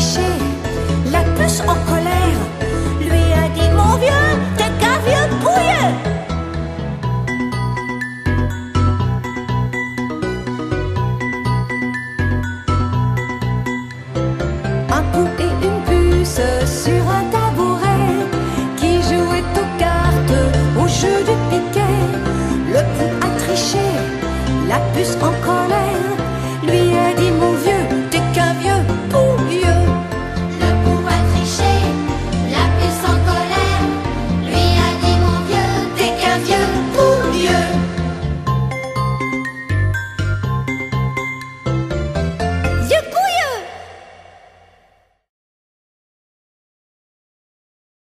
fiché. La puce en colère lui a dit: mon vieux, t'es qu'un vieux pouilleux. Un pou et une puce sur un